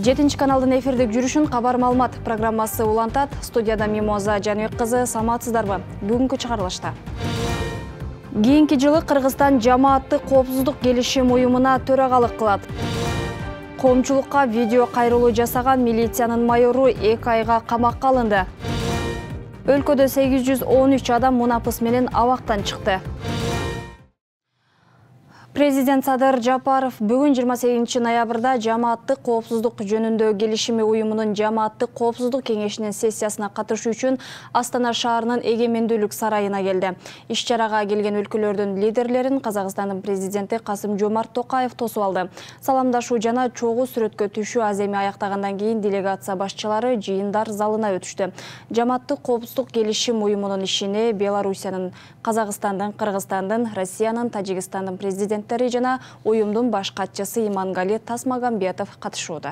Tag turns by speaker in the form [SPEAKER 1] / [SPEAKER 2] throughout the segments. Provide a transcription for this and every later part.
[SPEAKER 1] 7 каналдын эфирдик жүрүшүн кабар маалымат программасы улантат. Студияда Мимоза Жаныбек кызы, саламатсыздарбы? Бүгүнкү чыгарылышта. Кийинки жылы Кыргызстан жамааттык коопсуздук келишим уюмуна төрагалык кылат. Коомчулукка видео кайрылуу жасаган милициянын майору 2 айга камакка алынды. Өлкөдө 813 адам мунапыс менен абактан чыкты. Президент Садыр Жапаров бүгүн 28 ноябрда жамааттык коопсуздук жөнүндө келишими уюмунун жамааттык коопсуздук кеңешинин сессиясына катышуу үчүн Астана шаарынын эгемендүүлүк сарайына келди. Иш-чарага келген өлкөлөрдүн лидерлерин Казакстандын президенти Касым-Жомарт Токаев тосуп алды. Саламдашуу жана чогуу сүрөткө түшүү аземи аяктагандан кийин делегация башчылары жыйындар залына өтүштү. Жамааттык коопсуздук келишим уюмунун ишине Белоруссиянын, Казакстандын, Кыргызстандын, Россиянын, Тажикстандын президент жана уюмдун баш катчысы Имангали Тасмагамбетов катышууда.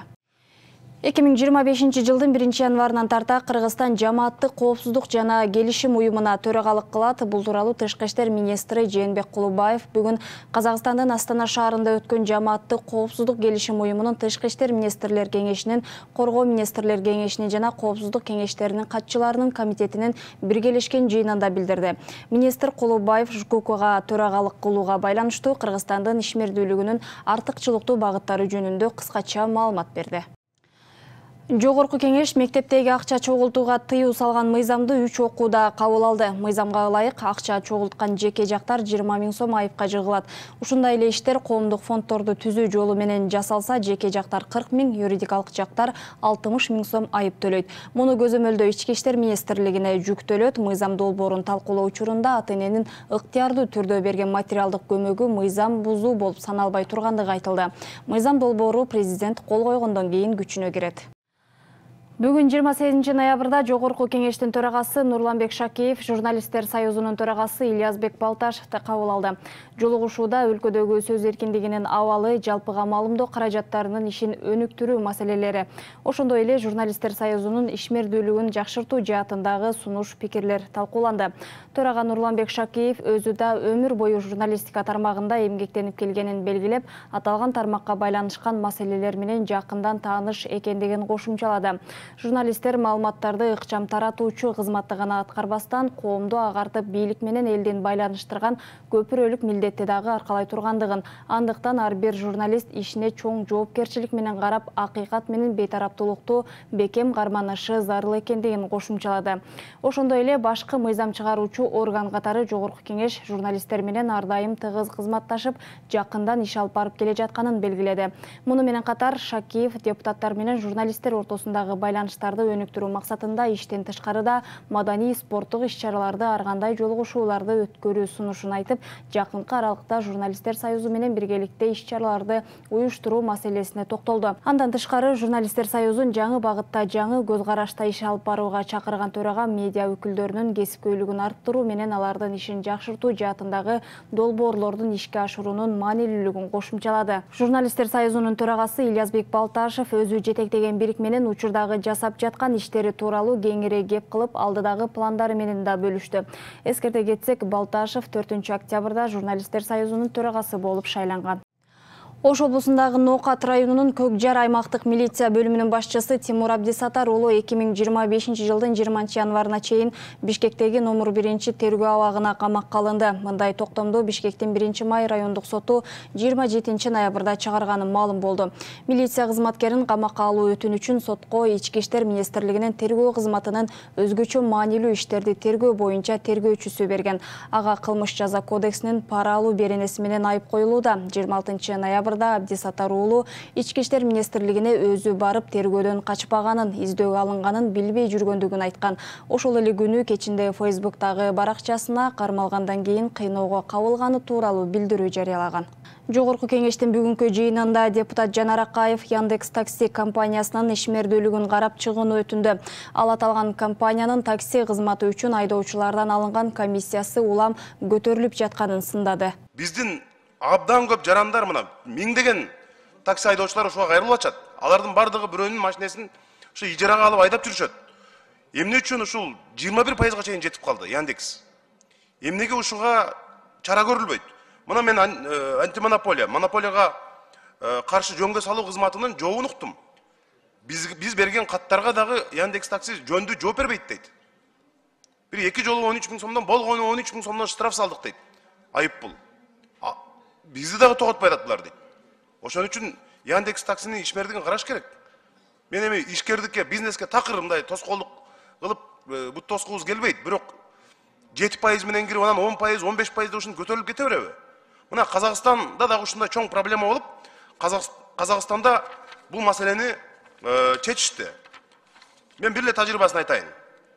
[SPEAKER 1] 2025 жылдын 1 январынан тарта Кыргызстан жамааттык коопсуздук жана келишим уюмуна төрагалык кылат. Бул тууралуу Тышкы иштер министри Жээнбек Кулубаев бүгүн Казакстандын Астана шаарында өткөн жамааттык коопсуздук келишим уюмунун Тышкы иштер министрлер кеңешинин, Коргоо министрлер кеңешинин жана коопсуздук кеңештеринин катчыларынын комитетинин биргелешкен жыйынында билдирди. Министр Кулубаев ЖКУКга төрагалык кылууга байланыштуу Кыргызстандын ишмердүүлүгүнүн артыкчылыктуу багыттары жөнүндө кыскача маалымат берди. Жогорку кеңеш мектептеги акча чогултууга тыюу салган мыйзамды 3 окууда кабыл алды. Мыйзамга ылайык акча чогулткан жеке жактар 20 000 сом айыпка жыгылат. Ушундай эле иштер коомдук фонддорду түзүү жолу менен жасалса, жеке жактар 40 000, юридикалык жактар 60 000 сом айып төлөйт. Муну көзөмөлдөө Ички иштер министрлигине жүктөлөт. Мыйзам долбоорун талкуулоо учурунда ата-эненин ыктыярдуу түрдө берген материалдык көмөгү мыйзам бузуу болуп саналбай тургандыгы айтылды. Мыйзам долбоору президент кол койгондон кийин күчүнө кирет. Бүгүн 28 ноябрда Жогорку кеңештин төрагасы Нурланбек Шакеев, журналисттер союзунун төрагасы Ильязбек Балташевди кабыл алды. Жолугушууда өлкөдөгү сөз эркиндигинин абалы, жалпыга маалымдоо каражаттарынын ишин өнүктүрүү маселелери, ошондой эле журналисттер союзунун ишмердүүлүгүн жакшыртуу жаатындагы сунуш пикирлер талкууланды. Төрага Нурланбек Шакеев өзү да өмүр бою журналистика тармагында эмгектенип келгенин белгилеп, аталган тармакка байланышкан маселелер менен жакындан тааныш экендигин кошумчалады. Журналисттер маалыматтарды ыкчам таратуучу кызматты гана аткарбастан, коомду агартып бийлик менен элдин байланыштырган көпүрөлүк милдетти дагы аркалай тургандыгын, андыктан ар бир журналист ишине чоң жоопкерчилик менен карап, акыйкат менен бейтараптуулукту бекем карманышы зарыл экендигин кошумчалады. Ошондой эле башкы мыйзам чыгаруучу орган катары Жогорку кеңеш журналисттер менен ар дайым тыгыз кызматташып, жакындан иш алып барып келе жатканын белгиледи. Муну менен катар Шакиев депутаттар менен журналисттер ортосундагы байланыштарды өнүктүрүү максатында иштен тышкарыда маданий спорттук иш-чараларды ар кандай жолугушууларды өткөрүү сунушун айтып, жакынкы аралыкта журналисттер союзу менен биргеликте иш-чараларды уюштуруу маселесине токтолду. Андан тышкары журналисттер союзун жаңы багытта, жаңы көз карашта иш алып барууга чакырган төрага медиа өкүлдөрүнүн кесипкөйлүгүн арттыруу менен алардын ишин жакшыртуу жаатындагы долбоорлордун ишке ашуруунун маанилүүлүгүн кошумчалады. Журналисттер союзунун төрагасы Ильязбек Балташев өзү жетектеген бирик менен учурдагы жасап жаткан иштери тууралуу кеңири кеп кылып, алдыдагы пландары менен да бөлүштү. Эскерте кетсек, Балташев 4 октябрда журналисттер союзунун төрагасы болуп шайланган. Ош облусундагы Ноокат районунун Көкжар аймактык милиция бөлүмүнүн башчысы Тимур Абдисатар уулу 2025 жылдын 20 январына чейин Бишкектеги номер 1 тергөө абагына камакка алынды. Мындай токтомду Бишкектин 1 май райондук соту 27 ноябрда чыгарганы маалым болду. Милиция кызматкерин камакка алуу өтүнүчүн сотко Ички иштер министрлигинин тергөө кызматынын өзгөчө маанилүү иштерди тергөө боюнча тергөөчүсү берген. Ага кылмыш жаза кодексинин пара алуу беренеси менен айып коюлууда. 26 ноябрда Абдисатар уулу Ички иштер министрлигине өзү барып тергөөдөн качпаганын, издөөгө алынганын билбей жүргөндүгүн айткан. Ошол эле күнү кечинде Фейсбуктагы баракчасына кармалгандан кийин кыйноого кабылганы тууралуу билдирүү жарыялаган. Жогорку кеңештин бүгүнкү жыйынында депутат Жанар Акаев Яндекс такси компаниясынын ишмердүүлүгүн карап чыгууну өтүндү. Ал аталган компаниянын такси кызматы үчүн айдоочулардан алынган комиссиясы улам көтөрүлүп жатканын сындады.
[SPEAKER 2] Биздин абдан көп жарандар мына миңдеген такси айдоочулар ошого кайрылып атышат. Алардын бардыгы бирөөнүн машинесин ушу ижарага алып айдап жүрүшөт. Эмне үчүн ушул 21%га чейин жетип калды Яндекс? Эмнеге ушуга чара көрүлбөйт? Мына мен монополияга каршы жөнгө салуу кызматынын жообун уктум. Биз берген каттарга дагы Яндекс Такси жөндүү жооп бербейт дейт. Бир 2 жолу 13 000 сомдон болгону 13 000 сомдон штраф салдык дейт. Айыппул. Бизди дагы тоготпай атат булар дейт. Ошон үчүн Яндекс Таксинин ишмердигин караш керек. Мен эми ишкердикке, бизнеске такыр мындай тоскоолдук кылып бут тоскубуз келбейт. Бирок 7% менен кирип, анан 10%, 15% ушун көтөрүлүп кете береби? Мына Казакстанда дагы ушундай чоң проблема болуп, Казакстанда бул маселени чечишти. Мен бир эле тажрыйбасын айтайын.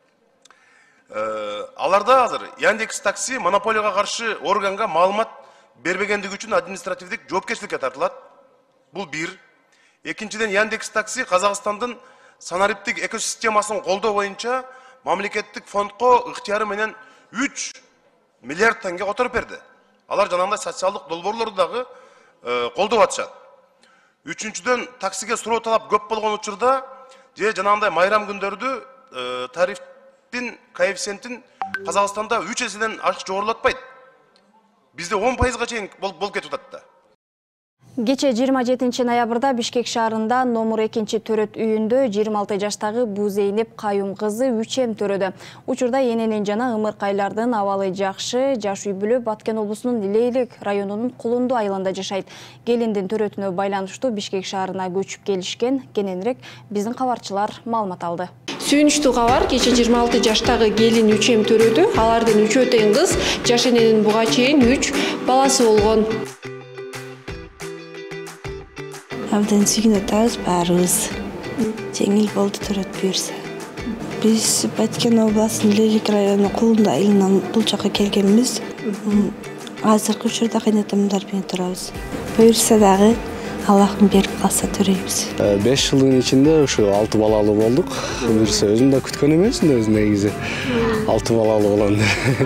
[SPEAKER 2] Аларда азыр Яндекс Такси монополияга каршы органга маалымат бербегендиги үчүн административдик жоопкерчиликке тартылат. Бул бир. Экинчиден, Яндекс Такси Казакстандын санариптик экосистемасын колдоо боюнча мамлекеттик фондко ыктыяры менен 3 миллиард теңге которуп берди. Алар жанагындай социалдык долбоорлорду дагы колдоп атышат. Үчүнчүдөн, таксиге суроо талап көп болгон учурда же жанагындай майрам күндөрдү тарифтин коэффициентин Казакстанда 3 эседен ашык жогорулатпайт. Бизде 10%га чейин болуп кетип атат да.
[SPEAKER 1] Кече 27 ноябрда Бишкек шаарында номер 2 төрөт үйүндө 26 жаштагы Бузейнеп Каюм кызы 3 төрөдө. Учурда эненин жана ымыркайлардын абалы жакшы. Жаш үй бүлө Баткен облусунун Лейлик районунун Кулунду айылында жашайт. Келиндин төрөтүнө байланыштуу Бишкек шаарына көчүп келишкен. Кененирээк биздин кабарчылар маалымат алды.
[SPEAKER 3] Сүйүнүчтүү кабар, кече 26 жаштагы келин 3 төрөдү. Алардын 3 тең кыз, жаш эненин буга чейин 3 баласы болгон.
[SPEAKER 4] Абдан сүйгүнүп атабыз баарыбыз. Жеңил болду төрөт буюрса. Биз Баткен областынын Лейлик району Кулунду айылынан бул жака келгенбиз. Азыркы учурда кайнатамдар менен турабыз. Буюрса дагы Аллахым берип калса төрөйбүз.
[SPEAKER 5] 5 жылдын ичинде ушу 6 балалуу болдук. Буюрса өзүм да күткөн эмесмин өзү негизи. 6 балалуу болом.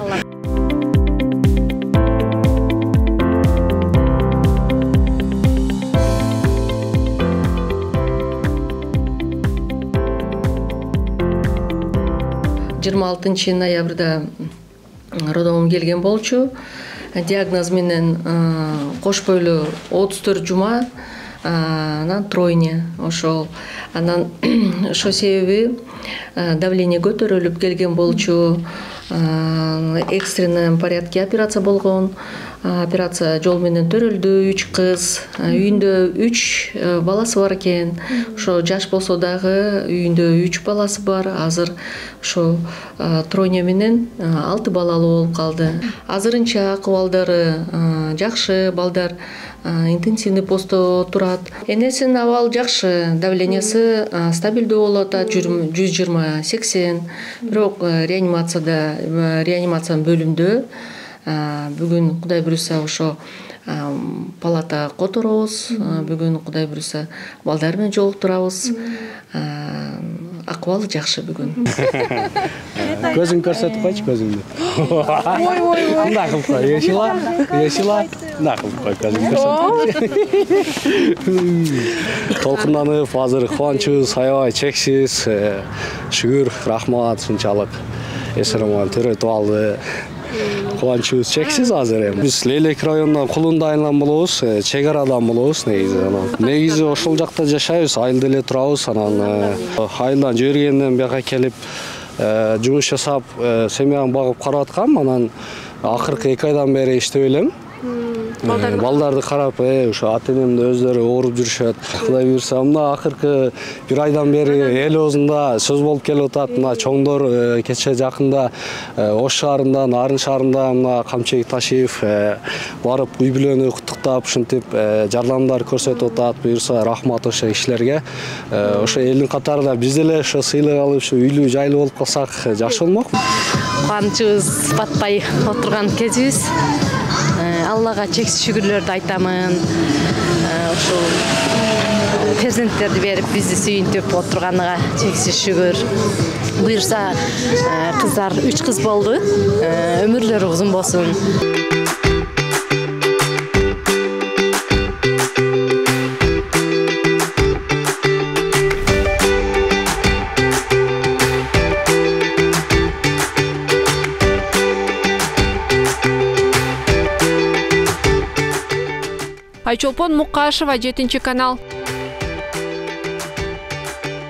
[SPEAKER 3] 26 ноябрда роддомго келген болчу. Диагноз менен кош бойлуу 34 жума, анан тройня ошол. Анан ошо себеби давление көтөрүлүп келген болчу. Экстренный порядке операция болгон. Операция жол менен төрөлдү. 3 кыз, үйүндө 3 баласы бар экен. Ошо жаш болсо дагы үйүндө 3 баласы бар. Азыр ошо тройня менен 6 балалуу болуп калды. Азырынча акыбалдары жакшы, балдар интенсивный постто турат. Энесинин абалы жакшы, давлениясы стабилдүү болуп атат, 120-80. Бирок реанимация бөлүмдө. Бүгүн Кудай буйруса ошо палата которобуз. Бүгүн Кудай буйруса балдар менен жолуктурабыз. Акыбалы жакшы бүгүн.
[SPEAKER 5] Көзүң көрсөтүп койчу, көзүңдү.
[SPEAKER 3] Ой.
[SPEAKER 5] Мындай кылып кой, ешила. Мындай кылып кой, көзүң көрсөтүп. Толкунданып, азыр кубанычыбыз аябай чексиз. Шүгүр, рахмат ушунчалык. Эсереман төрөтүп алды. Кубанычыбыз чексиз азыр эми. Биз Лейлик районунан Кулунду айылынан болобуз, чек арадан болобуз негизи. Негизи ошол жакта жашайбыз, айылда эле турабыз. Анан айылдан жибергенден бияка келип жумуш жасап, семьяны багып карап аткам. Анан акыркы 2 айдан бери иштеп элем. Балдарды карап, ошо ата-энемди өздөрү ооруп жүрүшөт. Кудай буйруса, мына акыркы 1 айдан бери эл оозунда сөз болуп келип атат. Мына чоңдор кече жакында Ош шаарында, Нарын шаарында мына камчек ташыйып, барып үй бүлөнү куттуктап, ушинтип жардамдар көрсөтүп атат. Буйруса, рахмат ошо кишилерге. Ошо элдин катарында биз деле ошо сыйлык алып, ошо үйлүү жайлуу болуп калсак жакшы болмокпу?
[SPEAKER 6] Кубанычыбыз батпай отурган кезибиз. Аллага чексиз шүгүрлөрдү айтамын. Ошол перзенттерди берип бизди сүйүнтүп отурганыга чексиз шүгүр. Буйруса, кыздар 3 кыз болду. Өмүрлөрү узун болсун.
[SPEAKER 7] Айчолпон Мукашева, 7 канал.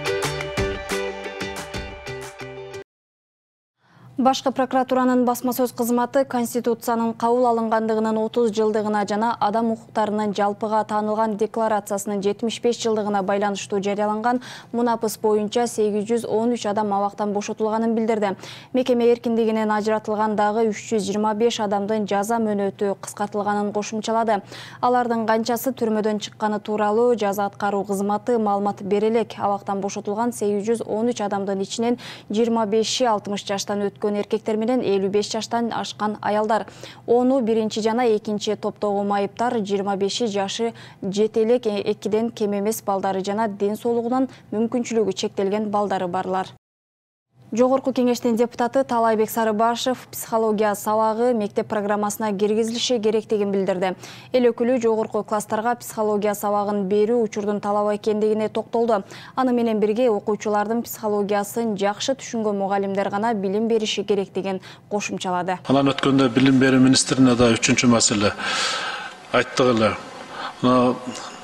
[SPEAKER 1] Башкы прокуратуранын басма сөз кызматы Конституциянын кабыл алынгандыгынын 30 жылдыгына жана адам укуктарынын жалпыга таанылган декларациясынын 75 жылдыгына байланыштуу жарыяланган мунапыс боюнча 813 адам абактан бошотулганын билдирди. Мекеме эркиндигинен ажыратылган дагы 325 адамдын жаза мөөнөтү кыскартылганын кошумчалады. Алардын канчасы түрмөдөн чыкканы тууралуу жаза аткаруу кызматы маалымат бере элек. Абактан бошотулган 813 адамдын ичинен 25-и 60 жаштан өткөн эркектер менен 55 жаштан ашкан аялдар. Ону биринчи жана экинчи топтогу майыптар 25 жашы жете элек, 2ден кем эмес балдары жана ден соолугунан мүмкүнчүлүгү чектелген балдары барлар. Жогорку кеңештин депутаты Талайбек Сарыбашев психология сабагы мектеп программасына киргизилиши керектигин билдирди. Эл өкүлү жогорку класстарга психология сабагын берүү учурдун талабы экендигине токтолду. Аны менен бирге окуучулардын психологиясын жакшы түшүнгөн мугалимдер гана билим бериши керектигин кошумчалады.
[SPEAKER 7] Анан өткөндө билим берүү министрине да үчүнчү маселе айттык эле.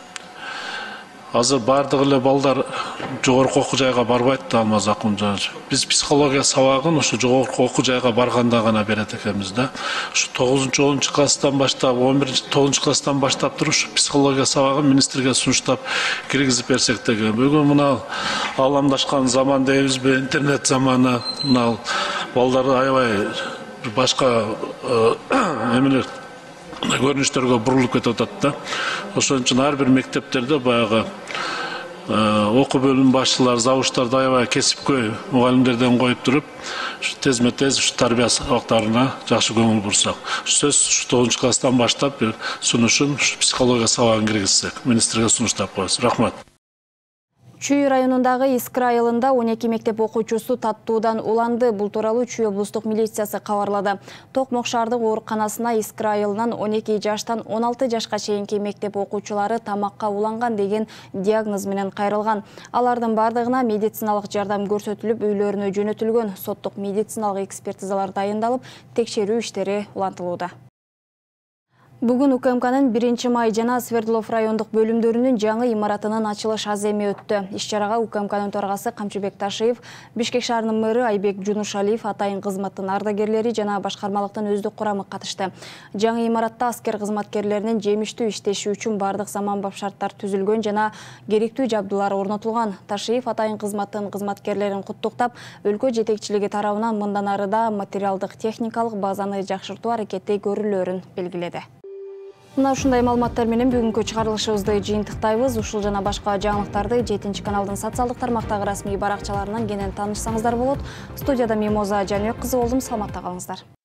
[SPEAKER 7] Азыр бардык эле балдар жогорку окуу жайга барбайт да, Алмаз Акунжанович. Биз психология сабагын ушу жогорку окуу жайга барганда гана берет экенбиз да. Ушу 9-10 класстан баштап, 11-9 класстан баштап туруп ушу психология сабагын министрге сунуштап киргизип берсек деген. Бүгүн мына ааламдашкан заман дейбизби, интернет заманы, мына балдар аябай башка эмелер көрүнүштөргө бурулуп кетип атат да. Ошон үчүн ар бир мектептерде баягы окуу бөлүм башчылары, завучтарды аябай кесипкөй мугалимдерден коюп туруп, тезме-тез тарбия сабактарына жакшы көңүл бурсак. Сөз 9 класстан баштап сунушун психология сабагын киргизсек, министрге сунуштап коебуз. Рахмат.
[SPEAKER 1] Чүй районундагы Искыр айылында 12 мектеп окуучусу таттуудан уланды. Бул тууралуу Чүй облустук милициясы кабарлады. Токмок шаардык ооруканасына Искыр айылынан 12 жаштан 16 жашка чейинки мектеп окуучулары тамакка уланган деген диагноз менен кайрылган. Алардын бардыгына медициналык жардам көрсөтүлүп, үйлөрүнө жөнөтүлгөн. Соттук медициналык экспертизалар дайындалып, текшерүү иштери улантылууда. Бүгүн УКМКнын 1 май жана Свердлов райондук бөлүмдөрүнүн жаңы имаратынын ачылыш аземи өттү. Иш-чарага УКМКнын төрагасы Камчыбек Ташиев, Бишкек шаарынын мэрі Айбек Жунушалиев, атайын кызматтын ардагерлери жана башкармалыктын өздүк курамы катышты. Жаңы имаратта аскер кызматкерлеринин жемиштүү иштеши үчүн бардык заманбап шарттар түзүлгөн жана керектүү жабдуулар орнотулган. Ташиев атайын кызматтын кызматкерлерин куттуктап, өлкө жетекчилиги тарабынан мындан арыда материалдык техникалык базаны жакшыртуу аракети көрүлөрүн белгиледи. Мына ушундай маалыматтар менен бүгүнкү чыгарылышыбызды жыйынтыктайбыз. Ушул жана башка жаңылыктарды 7 каналдын социалдык тармактагы расмий баракчаларынан кенен таанышсаңыздар болот. Студияда Мимоза Жанөк кызы болдум. Саламатта калыңыздар.